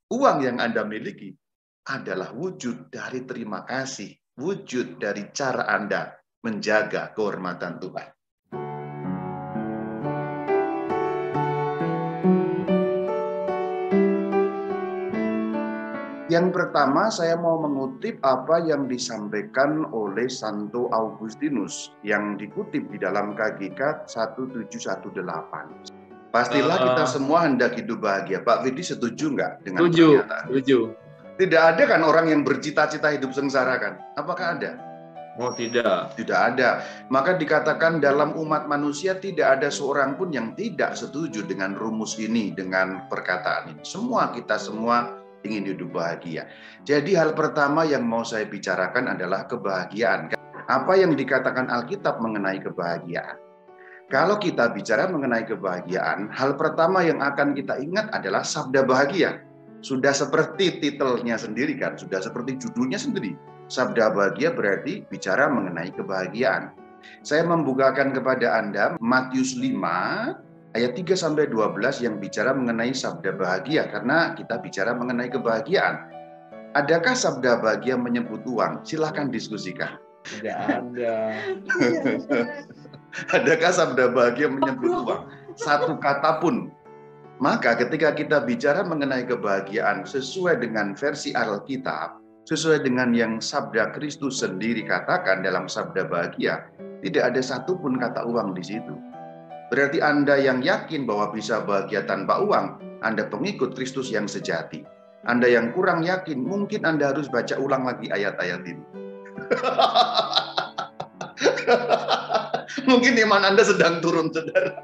Uang yang Anda miliki adalah wujud dari terima kasih, wujud dari cara Anda menjaga kehormatan Tuhan. Yang pertama, saya mau mengutip apa yang disampaikan oleh Santo Augustinus yang dikutip di dalam KGK 1718. Pastilah kita semua hendak hidup bahagia. Pak Vidi setuju nggak dengan pernyataan? Setuju. Tidak ada kan orang yang bercita-cita hidup sengsara kan? Apakah ada? Oh, tidak. Tidak ada. Maka dikatakan dalam umat manusia tidak ada seorang pun yang tidak setuju dengan rumus ini, dengan perkataan ini. Kita semua ingin hidup bahagia. Jadi hal pertama yang mau saya bicarakan adalah kebahagiaan. Apa yang dikatakan Alkitab mengenai kebahagiaan? Kalau kita bicara mengenai kebahagiaan, hal pertama yang akan kita ingat adalah sabda bahagia. Sudah seperti titelnya sendiri kan, sudah seperti judulnya sendiri. Sabda bahagia berarti bicara mengenai kebahagiaan. Saya membukakan kepada Anda Matius 5 ayat 3-12 yang bicara mengenai sabda bahagia, karena kita bicara mengenai kebahagiaan. Adakah sabda bahagia menyebut uang? Silahkan diskusikan. Tidak ada. Adakah sabda bahagia menyebut uang? Satu kata pun. Maka ketika kita bicara mengenai kebahagiaan sesuai dengan versi Alkitab, sesuai dengan yang sabda Kristus sendiri katakan dalam sabda bahagia, tidak ada satupun kata uang di situ. Berarti Anda yang yakin bahwa bisa bahagia tanpa uang, Anda pengikut Kristus yang sejati. Anda yang kurang yakin, mungkin Anda harus baca ulang lagi ayat-ayat ini. Mungkin iman Anda sedang turun, saudara.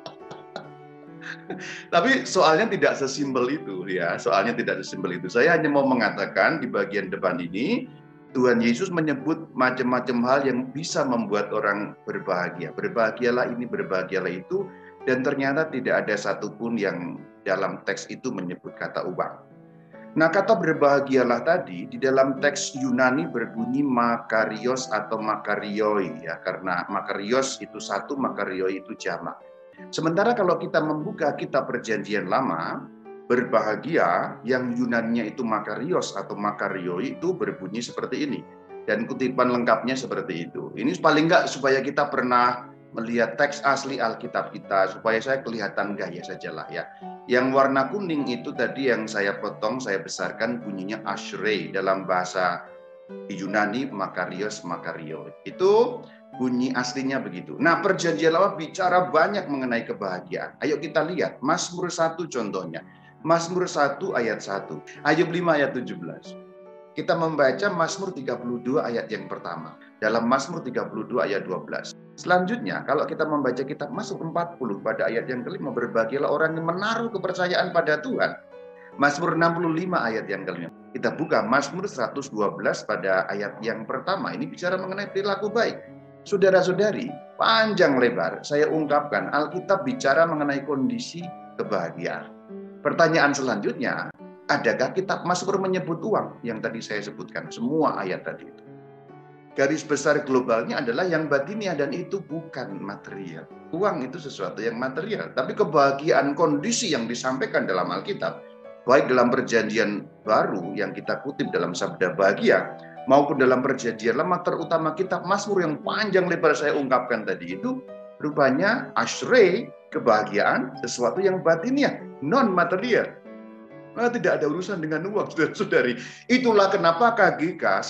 Tapi soalnya tidak sesimpel itu ya, soalnya tidak sesimpel itu. Saya hanya mau mengatakan di bagian depan ini, Tuhan Yesus menyebut macam-macam hal yang bisa membuat orang berbahagia. Berbahagialah ini, berbahagialah itu, dan ternyata tidak ada satupun yang dalam teks itu menyebut kata uang. Nah, kata berbahagialah tadi di dalam teks Yunani berbunyi makarios atau makarioi ya, karena makarios itu satu, makarioi itu jamak. Sementara kalau kita membuka kitab Perjanjian Lama, berbahagia yang Yunaninya itu makarios atau makarioi itu berbunyi seperti ini. Dan kutipan lengkapnya seperti itu. Ini paling enggak supaya kita pernah melihat teks asli Alkitab kita, supaya saya kelihatan gaya sajalah ya. Yang warna kuning itu tadi yang saya potong, saya besarkan bunyinya ashrei dalam bahasa Yunani makarios makarioi. Itu bunyi aslinya begitu. Nah, Perjanjian Lama bicara banyak mengenai kebahagiaan. Ayo kita lihat Mazmur 1 contohnya. Mazmur 1 ayat 1. Ayub 5 ayat 17. Kita membaca Mazmur 32 ayat yang pertama. Dalam Mazmur 32 ayat 12. Selanjutnya, kalau kita membaca kitab Mazmur 40 pada ayat yang kelima, berbahagialah orang yang menaruh kepercayaan pada Tuhan. Mazmur 65 ayat yang kelima. Kita buka Mazmur 112 pada ayat yang pertama. Ini bicara mengenai perilaku baik. Saudara-saudari, panjang lebar saya ungkapkan Alkitab bicara mengenai kondisi kebahagiaan. Pertanyaan selanjutnya, adakah kitab Mazmur menyebut uang yang tadi saya sebutkan? Semua ayat tadi itu. Garis besar globalnya adalah yang batiniah dan itu bukan material. Uang itu sesuatu yang material, tapi kebahagiaan kondisi yang disampaikan dalam Alkitab, baik dalam Perjanjian Baru yang kita kutip dalam sabda bahagia, maupun dalam Perjanjian Lama, terutama kitab Mazmur yang panjang lebar saya ungkapkan tadi itu, rupanya ashrei, kebahagiaan, sesuatu yang batiniah, non-material. Nah, tidak ada urusan dengan uang, saudara-saudari. Itulah kenapa KGK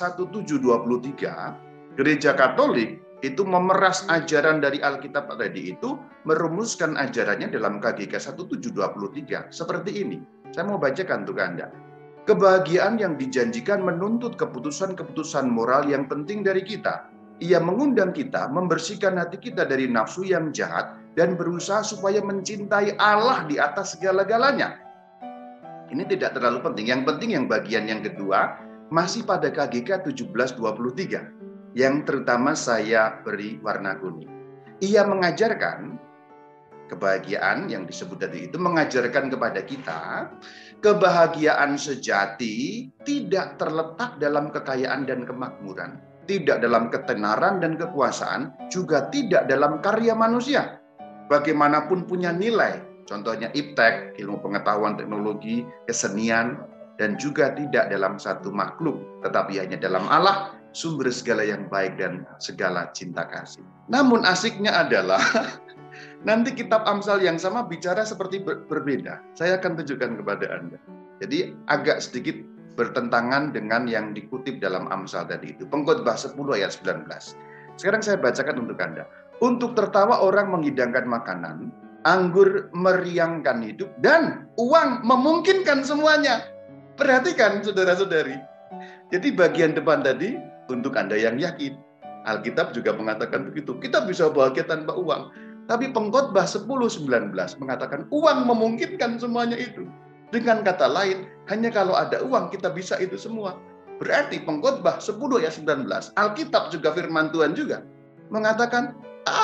1723, Gereja Katolik, itu memeras ajaran dari Alkitab tadi itu, merumuskan ajarannya dalam KGK 1723. Seperti ini. Saya mau bacakan untuk Anda. Kebahagiaan yang dijanjikan menuntut keputusan-keputusan moral yang penting dari kita. Ia mengundang kita membersihkan hati kita dari nafsu yang jahat dan berusaha supaya mencintai Allah di atas segala-galanya. Ini tidak terlalu penting. Yang penting yang bagian yang kedua masih pada KGK 1723 yang terutama saya beri warna kuning. Ia mengajarkan kebahagiaan yang disebut tadi itu, mengajarkan kepada kita kebahagiaan sejati tidak terletak dalam kekayaan dan kemakmuran, tidak dalam ketenaran dan kekuasaan, juga tidak dalam karya manusia. Bagaimanapun punya nilai, contohnya iptek, ilmu pengetahuan teknologi, kesenian, dan juga tidak dalam satu makhluk, tetapi hanya dalam Allah, sumber segala yang baik dan segala cinta kasih. Namun asiknya adalah nanti kitab Amsal yang sama bicara seperti berbeda. Saya akan tunjukkan kepada Anda. Jadi agak sedikit bertentangan dengan yang dikutip dalam Amsal tadi itu. Pengkhotbah 10 ayat 19. Sekarang saya bacakan untuk Anda. Untuk tertawa orang menghidangkan makanan, anggur meriangkan hidup, dan uang memungkinkan semuanya. Perhatikan saudara-saudari. Jadi bagian depan tadi untuk Anda yang yakin. Alkitab juga mengatakan begitu. Kita bisa bahagia tanpa uang. Tapi Pengkhotbah 10:19 mengatakan uang memungkinkan semuanya itu. Dengan kata lain, hanya kalau ada uang kita bisa itu semua. Berarti Pengkhotbah 10 ayat 19, Alkitab juga firman Tuhan juga mengatakan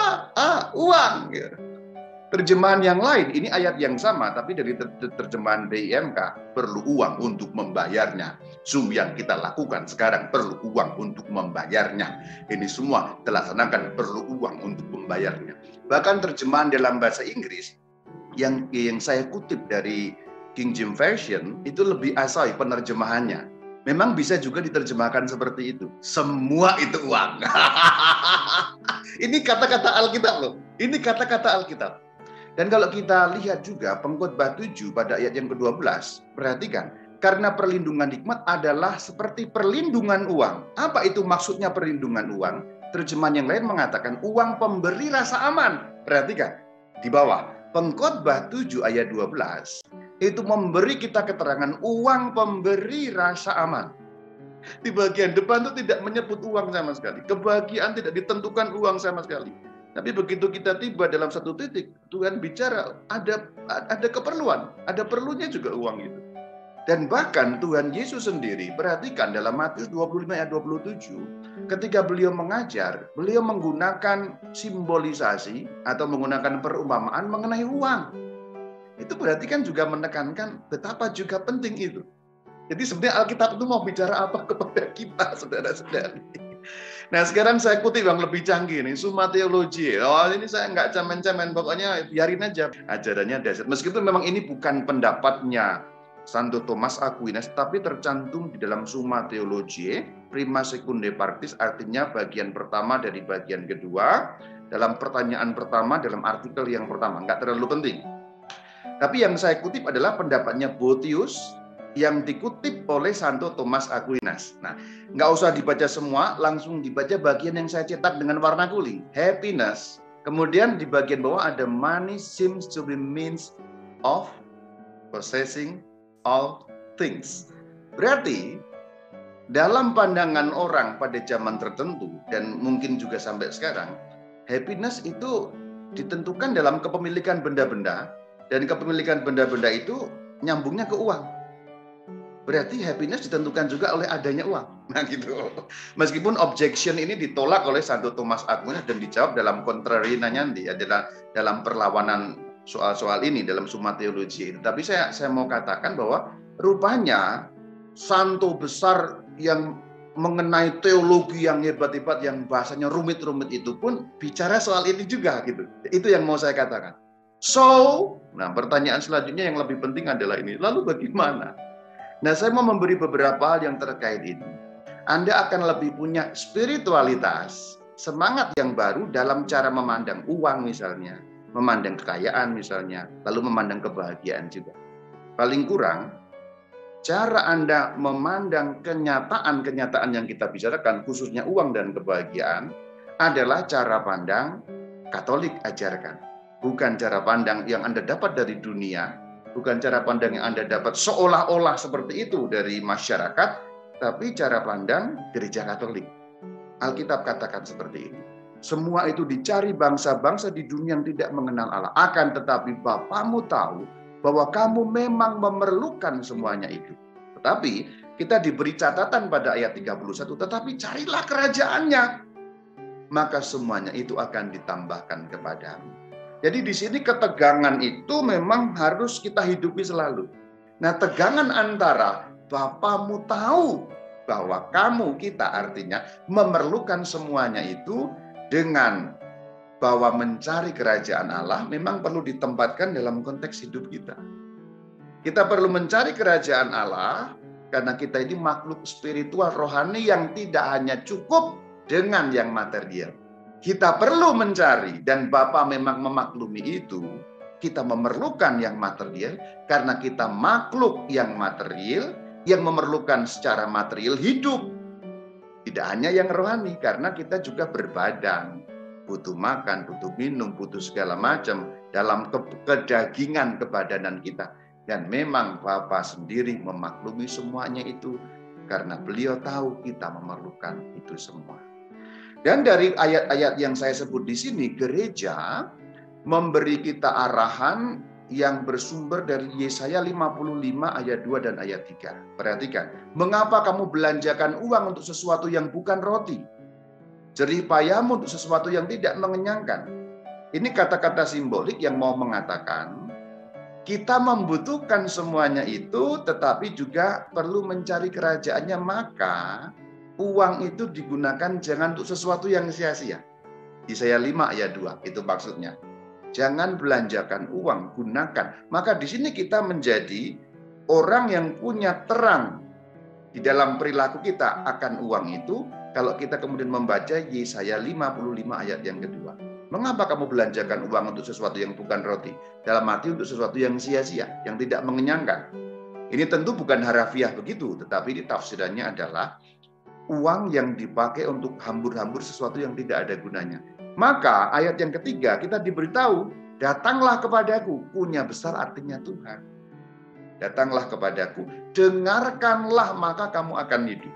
uang. Terjemahan yang lain, ini ayat yang sama, tapi dari terjemahan BIMK, perlu uang untuk membayarnya. Zoom yang kita lakukan sekarang perlu uang untuk membayarnya. Ini semua dilaksanakan perlu uang untuk membayarnya. Bahkan terjemahan dalam bahasa Inggris, yang saya kutip dari King James Version, itu lebih asai penerjemahannya. Memang bisa juga diterjemahkan seperti itu. Semua itu uang. Ini kata-kata Alkitab loh. Ini kata-kata Alkitab. Dan kalau kita lihat juga Pengkhotbah 7 pada ayat yang ke-12, perhatikan, karena perlindungan hikmat adalah seperti perlindungan uang. Apa itu maksudnya perlindungan uang? Terjemahan yang lain mengatakan uang pemberi rasa aman. Perhatikan, di bawah Pengkhotbah 7 ayat 12, itu memberi kita keterangan uang pemberi rasa aman. Di bagian depan itu tidak menyebut uang sama sekali. Kebahagiaan tidak ditentukan uang sama sekali. Tapi begitu kita tiba dalam satu titik, Tuhan bicara ada keperluan, ada perlunya juga uang itu. Dan bahkan Tuhan Yesus sendiri, perhatikan dalam Matius 25 ayat 27, ketika beliau mengajar, beliau menggunakan simbolisasi atau menggunakan perumpamaan mengenai uang. Itu berarti kan juga menekankan betapa juga penting itu. Jadi sebenarnya Alkitab itu mau bicara apa kepada kita, saudara-saudari. Nah sekarang saya kutip yang lebih canggih nih, Summa Theologiae. Oh ini saya nggak cemen-cemen, pokoknya biarin aja. Ajarannya dasar. Meskipun memang ini bukan pendapatnya Santo Thomas Aquinas, tapi tercantum di dalam Summa Theologiae, Prima Secundae Partis, artinya bagian pertama dari bagian kedua, dalam pertanyaan pertama, dalam artikel yang pertama. Nggak terlalu penting. Tapi yang saya kutip adalah pendapatnya Boethius, yang dikutip oleh Santo Thomas Aquinas. Nah, nggak usah dibaca semua, langsung dibaca bagian yang saya cetak dengan warna kuning. Happiness. Kemudian di bagian bawah ada money seems to be means of possessing all things. Berarti dalam pandangan orang pada zaman tertentu dan mungkin juga sampai sekarang, happiness itu ditentukan dalam kepemilikan benda-benda, dan kepemilikan benda-benda itu nyambungnya ke uang. Berarti happiness ditentukan juga oleh adanya uang. Nah gitu. Meskipun objection ini ditolak oleh Santo Thomas Aquinas dan dijawab dalam contrary nanti, adalah dalam perlawanan soal-soal ini dalam Summa Theologiae. Tapi saya mau katakan bahwa rupanya santo besar yang mengenai teologi yang hebat-hebat, yang bahasanya rumit-rumit itu pun bicara soal ini juga gitu. Itu yang mau saya katakan. So, nah pertanyaan selanjutnya yang lebih penting adalah ini. Lalu bagaimana? Nah, saya mau memberi beberapa hal yang terkait ini. Anda akan lebih punya spiritualitas, semangat yang baru dalam cara memandang uang misalnya, memandang kekayaan misalnya, lalu memandang kebahagiaan juga. Paling kurang, cara Anda memandang kenyataan-kenyataan yang kita bicarakan, khususnya uang dan kebahagiaan, adalah cara pandang Katolik ajarkan. Bukan cara pandang yang Anda dapat dari dunia, bukan cara pandang yang Anda dapat seolah-olah seperti itu dari masyarakat, tapi cara pandang Gereja Katolik. Alkitab katakan seperti ini. Semua itu dicari bangsa-bangsa di dunia yang tidak mengenal Allah. Akan tetapi Bapamu tahu bahwa kamu memang memerlukan semuanya itu. Tetapi kita diberi catatan pada ayat 31, tetapi carilah kerajaannya, maka semuanya itu akan ditambahkan kepadamu. Jadi di sini ketegangan itu memang harus kita hidupi selalu. Nah, tegangan antara Bapamu tahu bahwa kamu, kita artinya memerlukan semuanya itu, dengan bahwa mencari kerajaan Allah memang perlu ditempatkan dalam konteks hidup kita. Kita perlu mencari kerajaan Allah karena kita ini makhluk spiritual rohani yang tidak hanya cukup dengan yang material. Kita perlu mencari, dan Bapa memang memaklumi itu. Kita memerlukan yang material karena kita makhluk yang material yang memerlukan secara material hidup. Tidak hanya yang rohani, karena kita juga berbadan, butuh makan, butuh minum, butuh segala macam dalam kedagingan kebadanan kita. Dan memang Bapa sendiri memaklumi semuanya itu karena beliau tahu kita memerlukan itu semua. Dan dari ayat-ayat yang saya sebut di sini, gereja memberi kita arahan yang bersumber dari Yesaya 55 ayat 2 dan ayat 3. Perhatikan, mengapa kamu belanjakan uang untuk sesuatu yang bukan roti? Jerih payahmu untuk sesuatu yang tidak mengenyangkan. Ini kata-kata simbolik yang mau mengatakan, kita membutuhkan semuanya itu, tetapi juga perlu mencari kerajaannya, maka uang itu digunakan jangan untuk sesuatu yang sia-sia. Yesaya 5 ayat 2, itu maksudnya. Jangan belanjakan uang, gunakan. Maka di sini kita menjadi orang yang punya terang di dalam perilaku kita akan uang itu, kalau kita kemudian membaca Yesaya 55 ayat yang kedua. Mengapa kamu belanjakan uang untuk sesuatu yang bukan roti? Dalam arti untuk sesuatu yang sia-sia, yang tidak mengenyangkan. Ini tentu bukan harafiah begitu, tetapi tafsirannya adalah uang yang dipakai untuk hambur-hambur sesuatu yang tidak ada gunanya. Maka ayat yang ketiga kita diberitahu, datanglah kepadaku, punya besar artinya Tuhan. Datanglah kepadaku, dengarkanlah maka kamu akan hidup.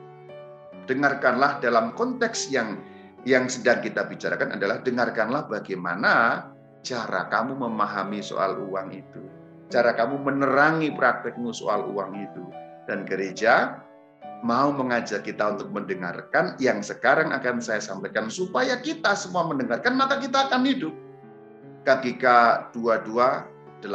Dengarkanlah dalam konteks yang sedang kita bicarakan adalah dengarkanlah bagaimana cara kamu memahami soal uang itu. Cara kamu menerangi praktekmu soal uang itu. Dan gereja mau mengajak kita untuk mendengarkan yang sekarang akan saya sampaikan supaya kita semua mendengarkan, maka kita akan hidup. KGK 2280.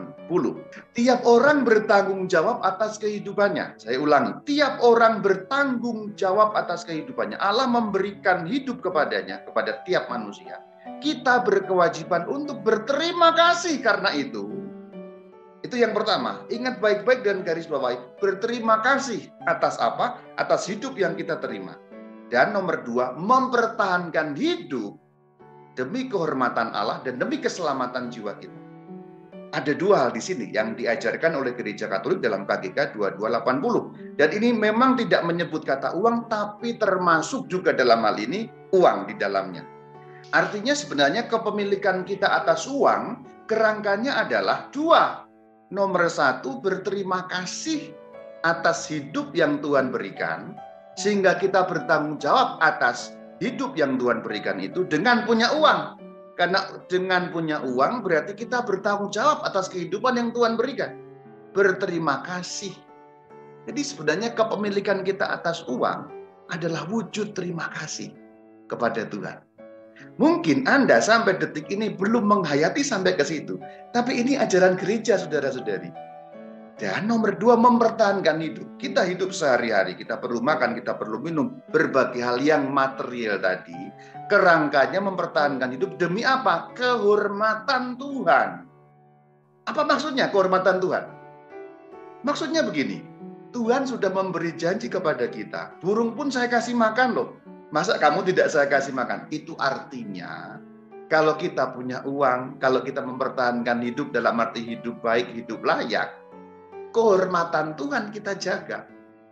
Tiap orang bertanggung jawab atas kehidupannya. Saya ulangi, tiap orang bertanggung jawab atas kehidupannya. Allah memberikan hidup kepadanya, kepada tiap manusia. Kita berkewajiban untuk berterima kasih karena itu. Itu yang pertama, ingat baik-baik dan garis bawahi, berterima kasih atas apa? Atas hidup yang kita terima. Dan nomor dua, mempertahankan hidup demi kehormatan Allah dan demi keselamatan jiwa kita. Ada dua hal di sini yang diajarkan oleh Gereja Katolik dalam KGK 2280. Dan ini memang tidak menyebut kata uang, tapi termasuk juga dalam hal ini uang di dalamnya. Artinya sebenarnya kepemilikan kita atas uang, kerangkanya adalah dua. Nomor satu, berterima kasih atas hidup yang Tuhan berikan, sehingga kita bertanggung jawab atas hidup yang Tuhan berikan itu dengan punya uang. Karena dengan punya uang berarti kita bertanggung jawab atas kehidupan yang Tuhan berikan. Berterima kasih. Jadi sebenarnya kepemilikan kita atas uang adalah wujud terima kasih kepada Tuhan. Mungkin Anda sampai detik ini belum menghayati sampai ke situ. Tapi ini ajaran gereja, saudara-saudari. Dan nomor dua, mempertahankan hidup. Kita hidup sehari-hari, kita perlu makan, kita perlu minum. Berbagai hal yang material tadi. Kerangkanya mempertahankan hidup demi apa? Kehormatan Tuhan. Apa maksudnya kehormatan Tuhan? Maksudnya begini. Tuhan sudah memberi janji kepada kita. Burung pun saya kasih makan loh. Masa kamu tidak saya kasih makan? Itu artinya kalau kita punya uang, kalau kita mempertahankan hidup dalam arti hidup baik, hidup layak, kehormatan Tuhan kita jaga.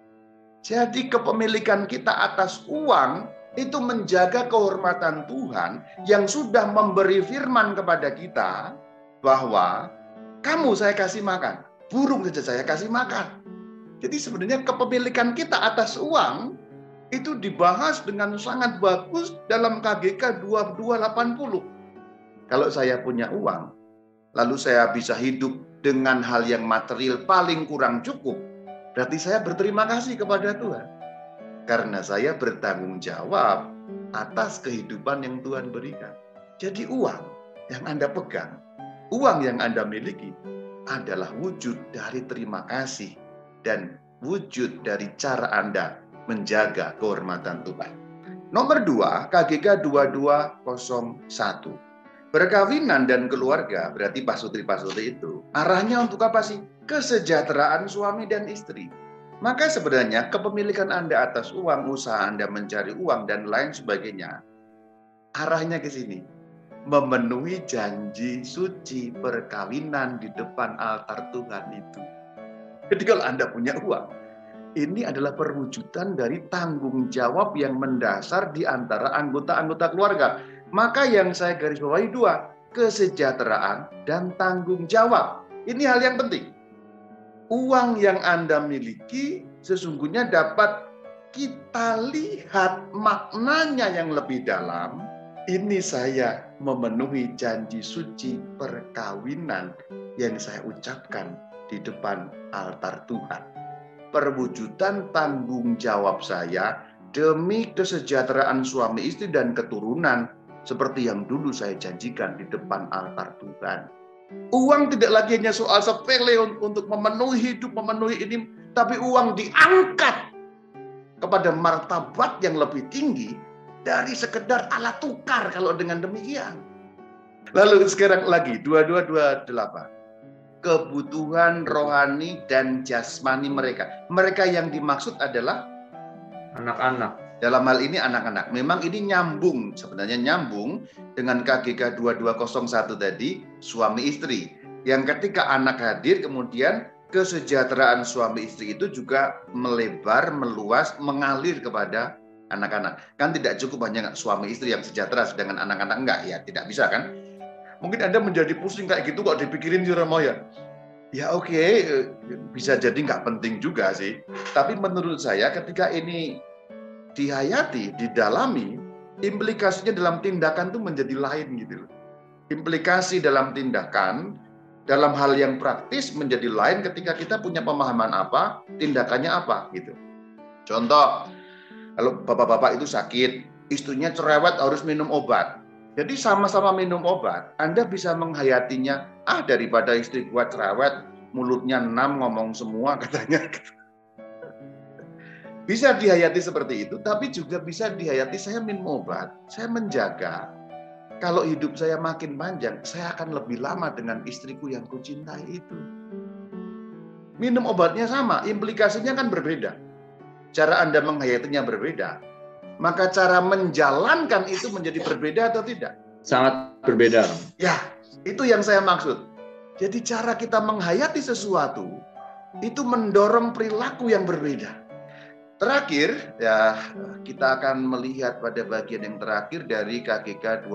Jadi kepemilikan kita atas uang itu menjaga kehormatan Tuhan yang sudah memberi firman kepada kita bahwa kamu saya kasih makan, burung saja saya kasih makan. Jadi sebenarnya kepemilikan kita atas uang itu dibahas dengan sangat bagus dalam KGK 2280. Kalau saya punya uang, lalu saya bisa hidup dengan hal yang material paling kurang cukup, berarti saya berterima kasih kepada Tuhan. Karena saya bertanggung jawab atas kehidupan yang Tuhan berikan. Jadi uang yang Anda pegang, uang yang Anda miliki adalah wujud dari terima kasih dan wujud dari cara Anda menjaga kehormatan Tuhan. Nomor dua, KGK 2201. Perkawinan dan keluarga, berarti pasutri-pasutri itu, arahnya untuk apa sih? Kesejahteraan suami dan istri. Maka sebenarnya kepemilikan Anda atas uang, usaha Anda mencari uang, dan lain sebagainya, arahnya ke sini. Memenuhi janji suci perkawinan di depan altar Tuhan itu. Jadi kalau Anda punya uang, ini adalah perwujudan dari tanggung jawab yang mendasar di antara anggota-anggota keluarga. Maka yang saya garis bawahi dua, kesejahteraan dan tanggung jawab. Ini hal yang penting. Uang yang Anda miliki sesungguhnya dapat kita lihat maknanya yang lebih dalam. Ini saya memenuhi janji suci perkawinan yang saya ucapkan di depan altar Tuhan. Perwujudan tanggung jawab saya demi kesejahteraan suami istri dan keturunan seperti yang dulu saya janjikan di depan altar Tuhan. Uang tidak lagi hanya soal sepele untuk memenuhi hidup, memenuhi ini, tapi uang diangkat kepada martabat yang lebih tinggi dari sekedar alat tukar kalau dengan demikian. Lalu sekarang lagi 2228. Kebutuhan rohani dan jasmani mereka. Mereka yang dimaksud adalah Anak-anak. dalam hal ini anak-anak. Memang ini nyambung, sebenarnya nyambung dengan KGK 2201 tadi, suami istri. Yang ketika anak hadir, kemudian kesejahteraan suami istri itu juga melebar, meluas, mengalir kepada anak-anak. Kan tidak cukup hanya suami istri yang sejahtera, sedangkan anak-anak enggak, ya tidak bisa kan? Mungkin Anda menjadi pusing kayak gitu kok dipikirin Jeremiah. Ya oke, bisa jadi nggak penting juga sih. Tapi menurut saya ketika ini dihayati, didalami, implikasinya dalam tindakan itu menjadi lain gitu loh. Implikasi dalam tindakan, dalam hal yang praktis menjadi lain ketika kita punya pemahaman apa, tindakannya apa gitu. Contoh, kalau bapak-bapak itu sakit, istrinya cerewet harus minum obat. Jadi sama-sama minum obat, Anda bisa menghayatinya, daripada istri gua cerewet, mulutnya 6 ngomong semua katanya. Bisa dihayati seperti itu, tapi juga bisa dihayati saya minum obat, saya menjaga. Kalau hidup saya makin panjang, saya akan lebih lama dengan istriku yang kucintai itu. Minum obatnya sama, implikasinya kan berbeda. Cara Anda menghayatinya berbeda. Maka cara menjalankan itu menjadi berbeda atau tidak? Sangat berbeda. Ya, itu yang saya maksud. Jadi cara kita menghayati sesuatu itu mendorong perilaku yang berbeda. Terakhir, ya kita akan melihat pada bagian yang terakhir dari KGK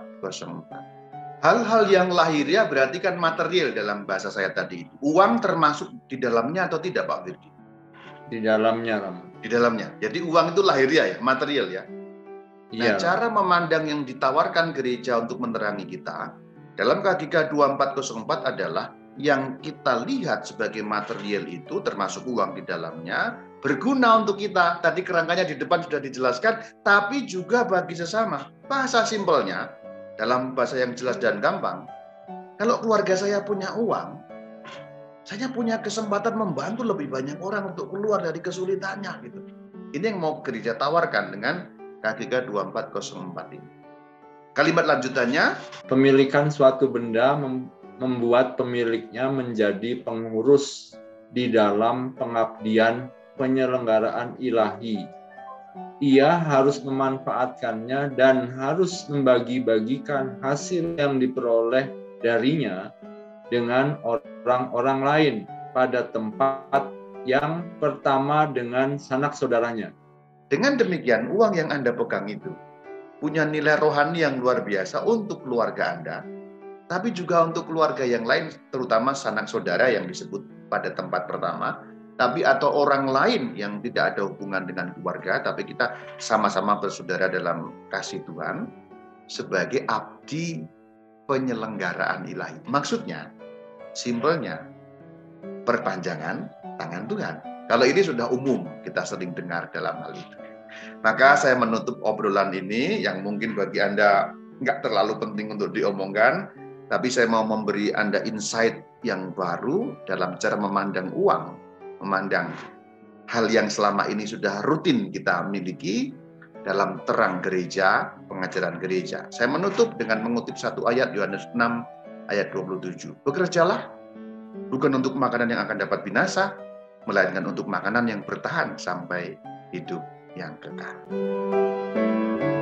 2404. Hal-hal yang lahiriah berarti kan material dalam bahasa saya tadi. Uang termasuk di dalamnya atau tidak, Pak Firdi? Di dalamnya, Ram. Di dalamnya. Jadi uang itu lahiriah ya, material ya. Nah, Iya. cara memandang yang ditawarkan gereja untuk menerangi kita dalam KGK 2404 adalah yang kita lihat sebagai material itu termasuk uang di dalamnya berguna untuk kita. Tadi kerangkanya di depan sudah dijelaskan, tapi juga bagi sesama. Bahasa simpelnya, dalam bahasa yang jelas dan gampang, kalau keluarga saya punya uang, saya punya kesempatan membantu lebih banyak orang untuk keluar dari kesulitannya gitu. Ini yang mau gereja tawarkan dengan KGK 2404 ini. Kalimat lanjutannya, Pemilikan suatu benda membuat pemiliknya menjadi pengurus di dalam pengabdian penyelenggaraan ilahi. Ia harus memanfaatkannya dan harus membagi-bagikan hasil yang diperoleh darinya dengan orang-orang lain pada tempat yang pertama dengan sanak saudaranya. dengan demikian uang yang Anda pegang itu punya nilai rohani yang luar biasa untuk keluarga Anda, tapi juga untuk keluarga yang lain, terutama sanak saudara yang disebut pada tempat pertama, tapi atau orang lain yang tidak ada hubungan dengan keluarga, tapi kita sama-sama bersaudara dalam kasih Tuhan, sebagai abdi penyelenggaraan ilahi. Maksudnya, simpelnya, perpanjangan tangan Tuhan. Kalau ini sudah umum, kita sering dengar dalam hal itu. Maka saya menutup obrolan ini yang mungkin bagi Anda nggak terlalu penting untuk diomongkan, tapi saya mau memberi Anda insight yang baru dalam cara memandang uang, memandang hal yang selama ini sudah rutin kita miliki dalam terang gereja, pengajaran gereja. Saya menutup dengan mengutip satu ayat Yohanes 6 ayat 27. Bekerjalah bukan untuk makanan yang akan dapat binasa, melainkan untuk makanan yang bertahan sampai hidup yang kekal.